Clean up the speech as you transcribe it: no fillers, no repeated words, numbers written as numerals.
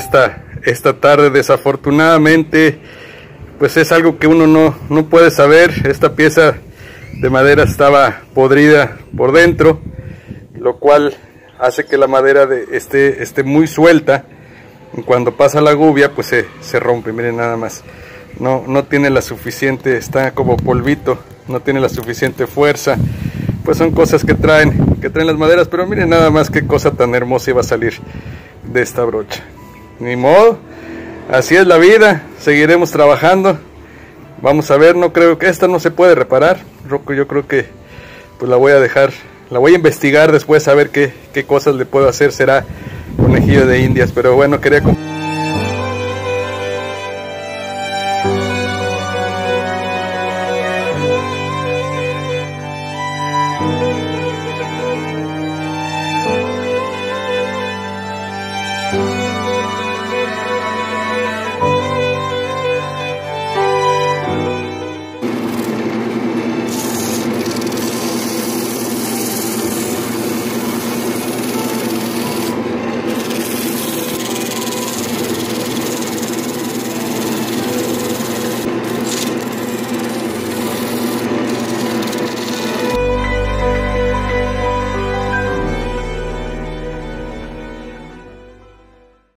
esta tarde. Desafortunadamente, pues es algo que uno no puede saber. Esta pieza de madera estaba podrida por dentro, lo cual hace que la madera esté muy suelta. Cuando pasa la gubia, pues se rompe. Miren nada más, no tiene la suficiente, está como polvito, no tiene la suficiente fuerza. Pues son cosas que traen las maderas, pero miren nada más qué cosa tan hermosa iba a salir de esta brocha. Ni modo, así es la vida, seguiremos trabajando. Vamos a ver, no creo que esta no se puede reparar. Yo creo que pues la voy a dejar, la voy a investigar después a ver qué cosas le puedo hacer. Será conejillo de indias, pero bueno, quería